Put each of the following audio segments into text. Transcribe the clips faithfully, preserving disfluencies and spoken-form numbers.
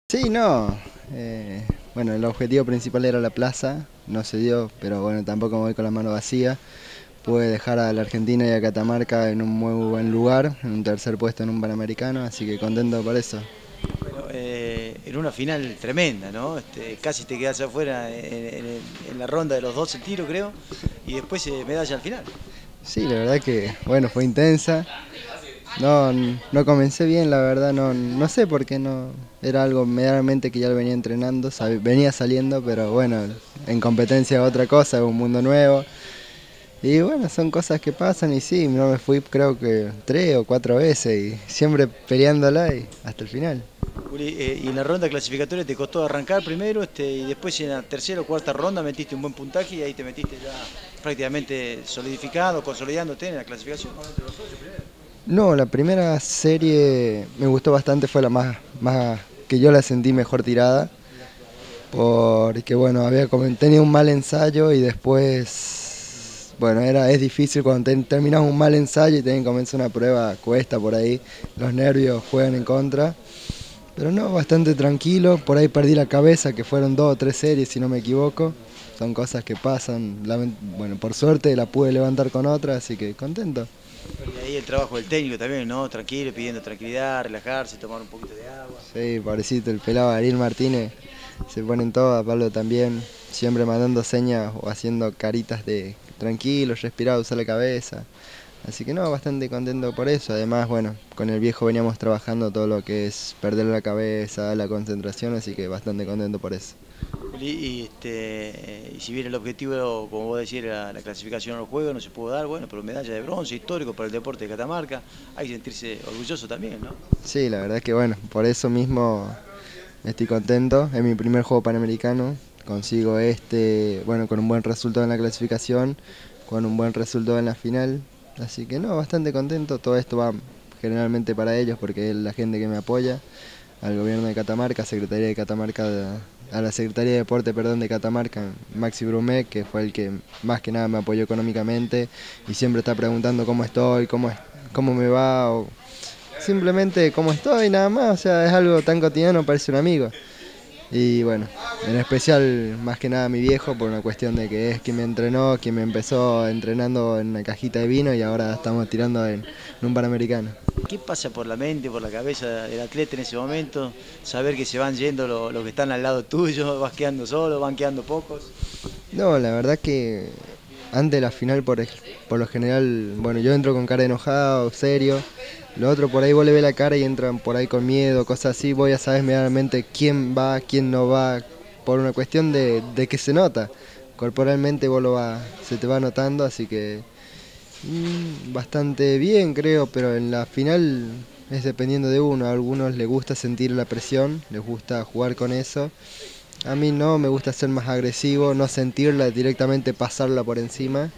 Sí, no. eh, bueno, el objetivo principal era la plaza, no se dio, pero bueno, tampoco me voy con la mano vacía. Pude dejar a la Argentina y a Catamarca en un muy buen lugar, en un tercer puesto en un Panamericano, así que contento por eso. Bueno, eh, en una final tremenda, ¿no? Este, casi te quedas afuera en, en- en la ronda de los doce tiros, creo, y después eh, medalla al final. Sí, la verdad que, bueno, fue intensa. No, no comencé bien, la verdad, no, no sé por qué no. Era algo medianamente que ya lo venía entrenando, sab- venía saliendo, pero bueno, en competencia otra cosa, un mundo nuevo. Y bueno, son cosas que pasan y sí, no me fui creo que tres o cuatro veces y siempre peleándola y hasta el final. Juli, eh, y en la ronda clasificatoria te costó arrancar primero, este, y después en la tercera o cuarta ronda metiste un buen puntaje y ahí te metiste ya prácticamente solidificado, consolidándote en la clasificación. No, la primera serie me gustó bastante, fue la más, más que yo la sentí mejor tirada, porque bueno, había como- tenido un mal ensayo y después, bueno, era, es difícil cuando te- terminas un mal ensayo y tenés que comenzar una prueba, cuesta por ahí, los nervios juegan en contra. Pero no, bastante tranquilo, por ahí perdí la cabeza, que fueron dos o tres series si no me equivoco. Son cosas que pasan, lament- bueno, por suerte la pude levantar con otra, así que contento. Y ahí el trabajo del técnico también, ¿no? Tranquilo, pidiendo tranquilidad, relajarse, tomar un poquito de agua. Sí, pobrecito, el pelado Ariel Martínez se ponen todas, Pablo también, siempre mandando señas o haciendo caritas de tranquilo, respirado, usa la cabeza. Así que no, bastante contento por eso. Además, bueno, con el viejo veníamos trabajando todo lo que es perder la cabeza, la concentración, así que bastante contento por eso. Juli, Y, este, y si bien el objetivo, como vos decís, era la clasificación a los Juegos, no se pudo dar, bueno, pero medalla de bronce, histórico para el deporte de Catamarca, hay que sentirse orgulloso también, ¿no? Sí, la verdad que bueno, por eso mismo estoy contento. Es mi primer juego panamericano. Consigo este, bueno, con un buen resultado en la clasificación, con un buen resultado en la final. Así que no, bastante contento. Todo esto va generalmente para ellos porque es la gente que me apoya, al gobierno de Catamarca, Secretaría de Catamarca, de- a la Secretaría de Deporte, perdón, de Catamarca, Maxi Brumet, que fue el que más que nada me apoyó económicamente y siempre está preguntando cómo estoy, cómo, es- cómo me va, o simplemente cómo estoy, nada más. O sea, es algo tan cotidiano, parece un amigo. Y bueno, en especial más que nada mi viejo por una cuestión de que es quien me entrenó, quien me empezó entrenando en una cajita de vino y ahora estamos tirando en, en un Panamericano. ¿Qué pasa por la mente, por la cabeza del atleta en ese momento? Saber que se van yendo los lo que están al lado tuyo, vas quedando solo, van quedando pocos. No, la verdad que antes de la final por, ej- por lo general, bueno, yo entro con cara de enojado, serio. Lo otro por ahí vos le ves la cara y entran por ahí con miedo, cosas así. Vos ya sabes medianamente quién va, quién no va, por una cuestión de, de que se nota. Corporalmente vos lo va, se te va notando, así que mm, bastante bien creo, pero en la final es dependiendo de uno. A algunos les gusta sentir la presión, les gusta jugar con eso. A mí no, me gusta ser más agresivo, no sentirla, directamente pasarla por encima.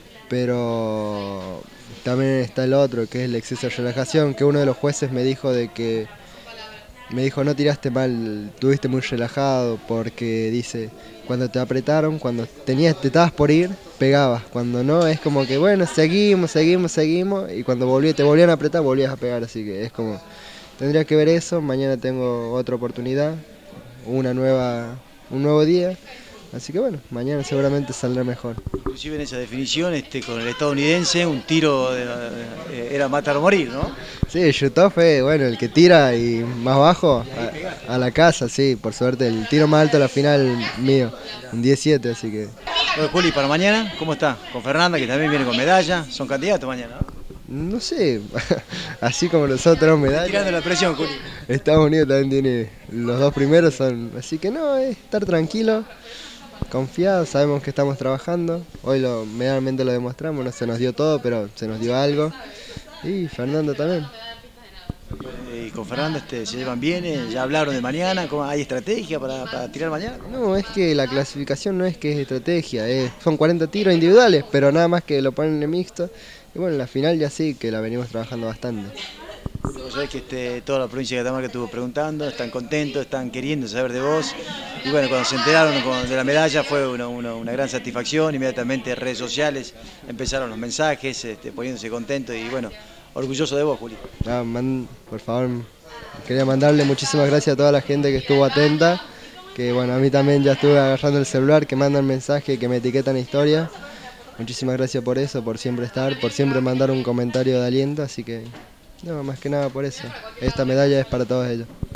Pero también está el otro, que es el exceso de relajación, que uno de los jueces me dijo de que me dijo no tiraste mal, tuviste muy relajado, porque dice, cuando te apretaron, cuando tenías, te estabas por ir, pegabas, cuando no es como que bueno, seguimos, seguimos, seguimos, y cuando volví, te volvían a apretar, volvías a pegar, así que es como, tendría que ver eso, mañana tengo otra oportunidad, una nueva, un nuevo día. Así que bueno, mañana seguramente saldrá mejor. Inclusive en esa definición, este, con el estadounidense, un tiro de- eh, era matar o morir, ¿no? Sí, el shoot-off es, bueno, el que tira y más bajo Y ahí pegaste. a, a la casa, sí, por suerte. El tiro más alto a la final mío, un diez siete, así que Bueno, Juli, para mañana, ¿cómo está? Con Fernanda, que también viene con medalla, son candidatos mañana, ¿no? no sé, así como nosotros tenemos Estoy tirando medallas, la presión, Juli. Estados Unidos también tiene los dos primeros, son, así que no, es estar tranquilo, confiado, sabemos que estamos trabajando. Hoy lo, medianamente lo demostramos, no se nos dio todo, pero se nos dio algo. Y Fernando también. Eh, Y con Fernanda este, se llevan bien, eh, ya hablaron de mañana, ¿cómo- ¿hay estrategia para, para tirar mañana? No, es que la clasificación no es que es estrategia, es- son cuarenta tiros individuales, pero nada más que lo ponen en mixto. Y bueno, la final ya sí, que la venimos trabajando bastante. Julio, vos sabés que este, toda la provincia de Catamarca estuvo preguntando, están contentos, están queriendo saber de vos. Y bueno, cuando se enteraron con- de la medalla fue una, una- una gran satisfacción. Inmediatamente en redes sociales empezaron los mensajes, este, poniéndose contentos y bueno, orgulloso de vos, Juli. Ah, man- por favor, quería mandarle muchísimas gracias a toda la gente que estuvo atenta, que bueno, a mí también ya estuve agarrando el celular, que mandan mensajes, que me etiquetan historia. Muchísimas gracias por eso, por siempre estar, por siempre mandar un comentario de aliento, así que no, más que nada por eso. Esta medalla es para todos ellos.